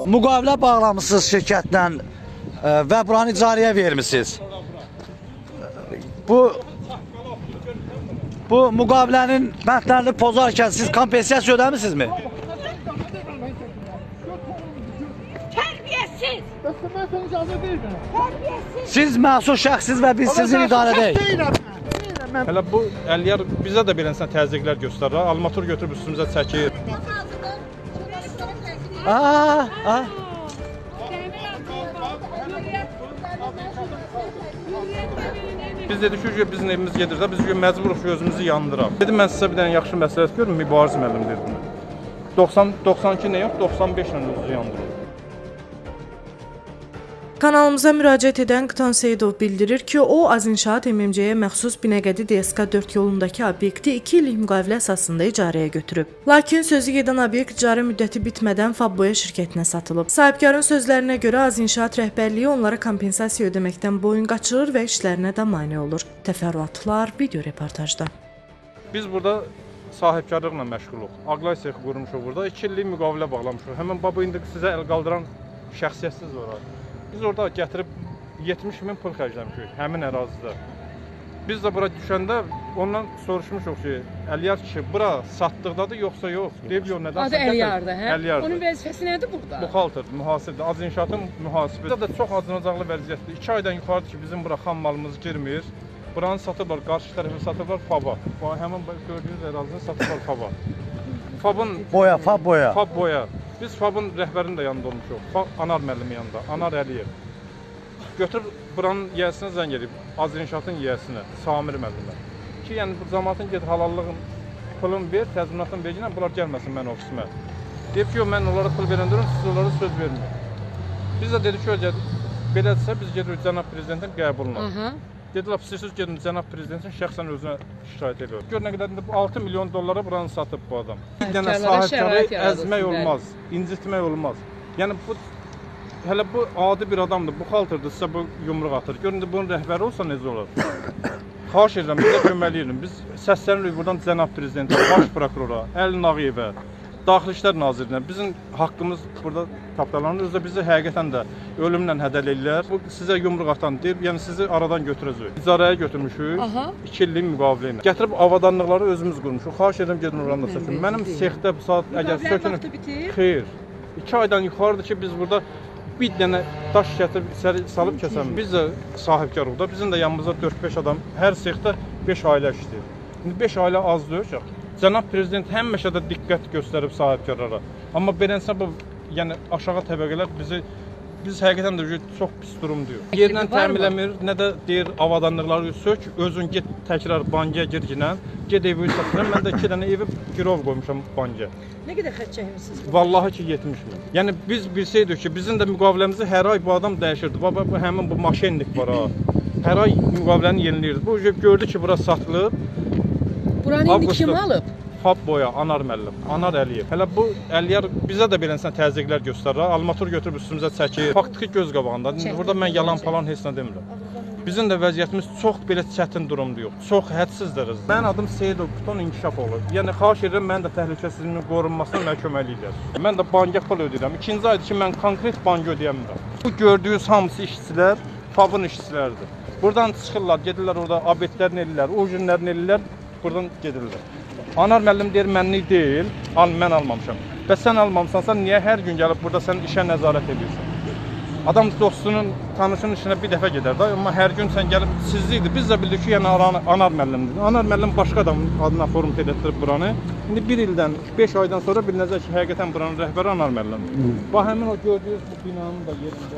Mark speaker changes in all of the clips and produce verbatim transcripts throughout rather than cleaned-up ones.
Speaker 1: Müqavilə bağlamışsınız şirkətlə və buranı icarəyə vermişsiniz. Bu bu müqavilənin bəndlərini pozarkən siz kompensasiya ödəmisinizmi?
Speaker 2: Tərbiyəsiz! Tərbiyəsiz!
Speaker 1: Siz məsul şəxsiz və biz sizin idarədəyik.
Speaker 3: Hələ bu əliyar bizə də beləsən təzyiqlər göstərir. Almatur götürüb üstümüzə çəkir.
Speaker 1: Aa, aa.
Speaker 3: Biz dedik ki, bizim evimiz gedirsə, biz məcburuq ki, özümüzü yandıraq. Dedim, mən sizə bir dənə yaxşı məsləhət görürüm, Mübariz müəllim dedim. doxsan, doxsan iki nə yox, doxsan beş ilə özünüzü yandırın.
Speaker 4: Kanalımıza müraciət edən Qıtan Seyidov bildirir ki, o Azinşaat M M C-yə məxsus Binəqədi D S K dörd yolundakı obyekti iki illik müqavilə əsasında icarəyə götürüb. Lakin sözü gedən obyekt icarə müddəti bitmədən Fabboya şirkətinə satılıb. Sahibkarın sözlərinə görə Azinşaat rəhbərliyi onlara kompensasiya ödəməkdən boyun qaçırır və işlərinə də mane olur. Təfərrüatlar video reportajda.
Speaker 3: Biz burada sahibkarlıqla məşğuluq. Aqlay sexi qurmuşuq burada. iki illik müqavilə bağlamışıq. Həmin baba indi sizə əl qaldıran şəxsiyyətsiz var. Biz orada gətirib yetmiş min pul xərcləmişik həmin ərazidə. Biz də bura düşəndə ondan soruşmuşuq ki, Əliyar kişi bura satdıqdadır yoxsa yox? Deyib yox, nədən?
Speaker 5: Adı Əliyardır, hə?
Speaker 3: Əliyardır.
Speaker 5: Onun vəzifəsi nədir burada?
Speaker 3: Buxaltır, mühasibdir. Azinşaatın mühasibi. Burada da çox acınacaqlı vəziyyətdir. iki aydan yuxarıdır ki, bizim bura xam malımız girmir. Buranı satıblar, qarşı tərəfi satıblar Faba. Həmin gördüyünüz ərazini satıblar Faba. Fabın
Speaker 1: Boya, Fab boya.
Speaker 3: Fab boya. Biz Fabın rəhbərinin də yanında olmuşuq. Anar müəllimin yanında, Anar Əliyev. Götürüb buranın yiyəsinə zəng edib, Azinşaatın yiyəsinə, Samir müəllimə. Ki, yəni bu cəmaatın get halallığın pulun ver, təzminatın verginə, bunlar gəlməsin mən ofisimə. Deyib ki, yox, mən onlara pul verəndürüm, siz onlara söz vermiyor. Biz də dedik ki, belədirsə biz gedirik cənab prezidentin qəbuluna. Dedilər, siz gedin cənab prezidentin şəxsən özünə şikayət ediyor. Gör nə qədər altı milyon dollara buranı satıb bu adam. Bir dənə sahibkarı əzmək olmaz, incitmək olmaz. Yəni bu hələ bu adi bir adamdır, bu xaltırdır, sizə bu yumruq atır. Görün bunun rəhbəri olsa necə olar? Xahiş edirəm, bizə kömək edirik. Biz səslənirik buradan cənab prezidentə, baş prokurora, Əli Nağıyevə, Daxili İşlər Nazirinə. Bizim haqqımız burada tapdalanır. Özdə bizi həqiqətən də ölümlə hədələyirlər. Bu sizə yumruq atan deyib, yəni sizi aradan götürəcək. İcarəyə götürmüşük, iki illik müqavilə ilə. Gətirib avadanlıqları özümüz qurmuşuq. Xahiş edirəm, gedin oranda sökün. Mənim sexdə bu saat əgər sökünür, xeyr. İki aydan yuxarıdır ki, biz burada bir dənə daş gətirib içəri salıb kəsəmirik. Biz də sahibkarıq da, bizim də yanımızda dörd beş adam, hər sexdə beş ailə işləyir. İndi beş ailə az deyil. Cənab prezident həmişə də diqqət göstərib sahibkarlara. Amma beləncə bu, yəni aşağı təbəqələr bizi biz həqiqətən də çox pis durum deyir. Yerlə təmin eləmir, nə də deyir avadanlıqları sök, özün get təkrar bankaya gir ginə, get evi satın. Mən də iki dənə evi girov qoymuşam bankaya.
Speaker 5: Nə qədər xətt çəkmisiniz?
Speaker 3: Vallahi ki yetmiş min. Yəni biz bilsəydik ki, bizim də müqaviləmizi hər ay bu adam dəyişirdi. Baba bu həmin bu maşenlik var ha. Hər ay müqaviləni yeniləyirdi. Bu gördü ki, bura satılıb.
Speaker 5: Buranı indi kim alıb?
Speaker 3: Fab boya, Anar müəllim, Anar Əliyev. Hələ bu Əliyar bizə də beləsən təzyiqlər göstərir. Almatur götürüb üstümüzə çəkir. Faktiki göz qabağında. Burada mən yalan falan heç nə demirəm. Bizim də vəziyyətimiz çox belə çətin durumda yox. Çox hədsiz dərəcədə. Mənim adım Seyidov Qıtan İnkişafoğlu. Yəni xahiş edirəm mən də təhlükəsizliyimin qorunmasına mənə köməklik edər. Mən də banka pul ödəyirəm. İkinci aydır ki, mən konkret banka ödəyəmirəm. Bu gördüyünüz hamısı işçilər, Fabın işçiləridir. Buradan çıxırlar, gedirlər orada obyektlərini eləyirlər, o günlərini eləyirlər, buradan gedirlər. Anar müəllim deyir, mənlik deyil, al, mən almamışam. Və sən almamısansa, niyə hər gün gəlib burada sən işə nəzarət edirsən? Adam dostunun, tanışının işinə bir dəfə gedər də, amma hər gün sən gəlib sizlikdir. Biz də bildik ki, yəni Anar müəllimdir. Anar müəllim başqa adamın adına format edətdirib buranı. İndi bir ildən, beş aydan sonra bilinəcək ki, həqiqətən buranın rəhbəri Anar müəllimdir. Bax, həmin o gördüyünüz bu binanın da yerində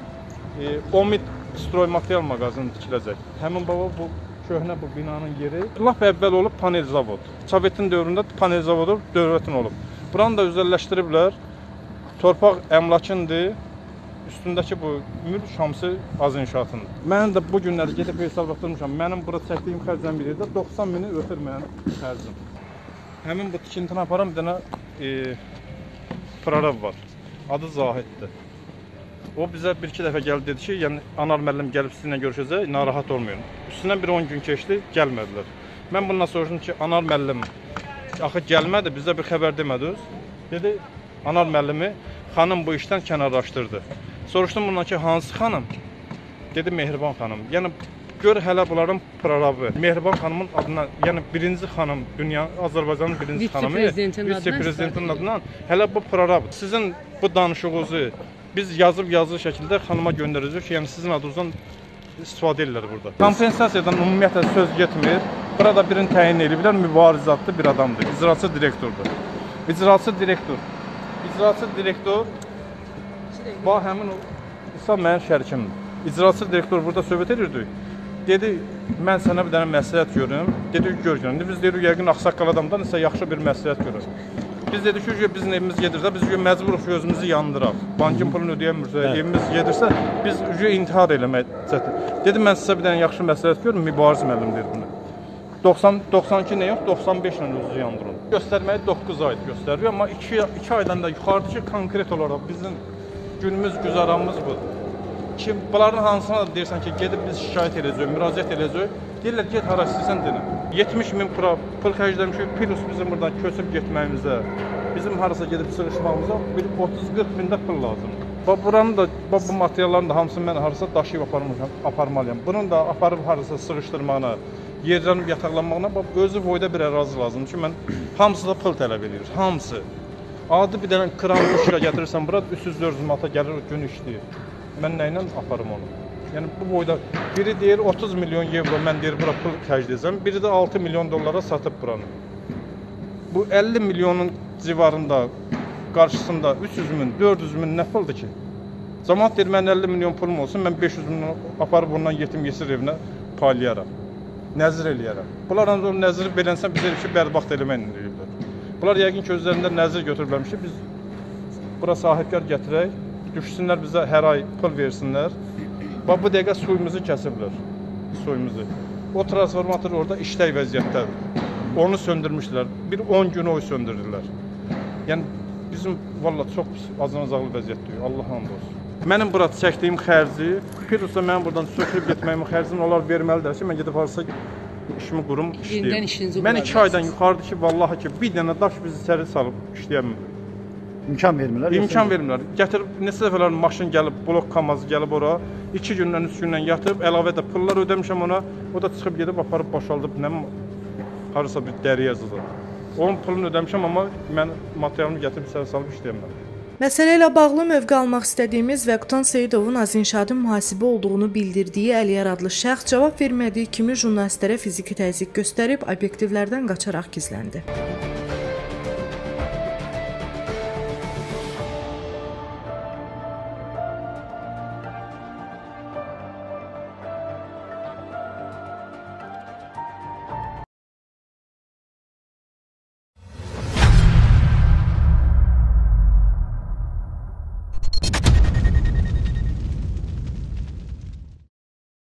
Speaker 3: Omid Stroy Material mağazını tikiləcək. Həmin baba bu köhnə bu binanın yeri. Lap əvvəl olub panel zavod. Sovetin dövründə panel zavodu dövlətin olub. Buranı da özəlləşdiriblər. Torpaq əmlakındır. Üstündəki bu mülk hamısı Azinşaatındır. Mənim də bu günləri gedib hesablatdırmışam. Mənim burada çəkdiyim xərcdən biri də doxsan mini ötür mənim xərcim. Həmin bu tikintini aparan bir dənə e, prorab var. Adı Zahiddir. O bizə bir-iki dəfə gəldi dedi ki, yəni Anar müəllim gəlib sizinlə görüşəcək, narahat olmayın. Üstündən bir on gün keçdi, gəlmədilər. Mən bundan soruşdum ki, Anar müəllim axı gəlmədi, bizə bir xəbər demədiniz. Dedi, Anar müəllimi Xanım bu işdən kənarlaşdırdı. Soruşdum bundan ki, hansı xanım? Dedi Mehriban xanım. Yəni gör hələ bunların prorabı. Mehriban xanımın adına, yəni birinci xanım, dünya Azərbaycanın birinci xanımı, vitse-prezidentin adından hələ bu prorab. Sizin bu danışığınızı biz yazıb yazılı şəkildə xanıma göndərəcəyik ki, yəni sizin adınızdan istifadə edirlər burada. Kompensasiyadan ümumiyyətlə söz getmir. Burada birini təyin ediblər, mübarizatlı bir adamdır, icraçı direktordur. İcraçı direktor. İcraçı direktor bax həmin o İsa mənim şərikimdir. İcraçı direktor burada söhbət edirdik. Dedi, mən sənə bir dənə məsləhət görüm. Dedi, gör görüm. Biz dedik, yəqin ağsaqqal adamdan isə yaxşı bir məsləhət görür. Biz dedik ki, bizim evimiz gedirsə, biz məcburuq özümüzü yandıraq. Bankın pulunu ödəyəmirsə, evimiz gedirsə, biz intihar eləmək çətin. Dedi, mən sizə bir dənə yaxşı məsləhət görüm, Mübariz müəllim dedi bunu. doxsan iki nə yox, doxsan beş ilə özünüzü yandırın. Göstərməyi doqquz aydır göstərir, amma iki aydan da yuxarıdır ki, konkret olaraq bizim günümüz, güzaranımız budur. Ki, bunların hansına da deyirsən ki, gedib biz şikayət edəcəyik, müraciət edəcəyik, deyirlər, get hara istəyirsən denə. yetmiş min pul xərcləmişik, plus bizim buradan köçüb getməyimizə, bizim harasa gedib sığışmağımıza bir otuz qırx mində pul lazımdır. Bax, buranın da, bax, bu materialların da hamısını mən harasa daşıyıb aparmalıyam. Bunun da aparıb harasa sığışdırmağına, yerlənib yataqlanmağına, bax, özü boyda bir ərazi lazımdır ki, mən hamısı da pul tələb edir, hamısı. Adi bir dənə kran quşla gətirirsən, bura üç yüz dörd yüz manata gəlir, gün işləyir. Mən nə ilə aparım onu? Yəni bu boyda biri deyir otuz milyon evro mən deyir bura pul xərcləyəcəm, biri də altı milyon dollara satıb buranı. Bu əlli milyonun civarında qarşısında üç yüz min, dörd yüz min nə puldur ki? Cəmaət deyir mən əlli milyon pulum olsun, mən beş yüz milyon aparıb bundan yetim yesir evinə paylayaram. Nəzir eləyərəm. Bunlar ancaq nəzir belənsə bizə bir şey bərbaxt eləməklə eləyirlər. Bunlar yəqin ki özlərində nəzir götürüblərmiş ki, biz bura sahibkar gətirək, düşsünlər bizə hər ay pul versinlər. Bax, bu dəqiqə suyumuzu kəsiblər, suyumuzu. O transformator orada işlək vəziyyətdədir. Onu söndürmüşlər, bir on gün oy söndürdülər. Yəni, bizim valla çox azınacaqlı vəziyyətdir, Allah hamd olsun. Mənim burada çəkdiyim xərci, Pirusda mənim buradan sökülüb getməyimin xərcini onlar verməlidir ki, mən gedib harasa işimi qurum, işləyim. Mən iki aydan yuxarıdır ki, vallahi ki, bir dənə daş bizi içəri salıb işləyəmir.
Speaker 1: İmkan vermirlər.
Speaker 3: İmkan vermirlər. Gətirib, neçə dəfələr maşın gəlib, blok kamazı gəlib ora, iki gündən, üç gündən yatıb, əlavə də pullar ödəmişəm ona, o da çıxıb gedib, aparıb, boşaldıb, nə harasa bir dəriyə yazılır. Onun pulunu ödəmişəm, amma mən materialımı gətirib içəri salıb işləyəməm.
Speaker 4: Məsələ ilə bağlı mövqe almaq istədiyimiz və Qutan Seyidovun Azinşadın mühasibə olduğunu bildirdiyi Əliyar adlı şəxs cavab vermədiyi kimi jurnalistlərə fiziki təzyiq göstərib, obyektivlərdən qaçaraq gizləndi.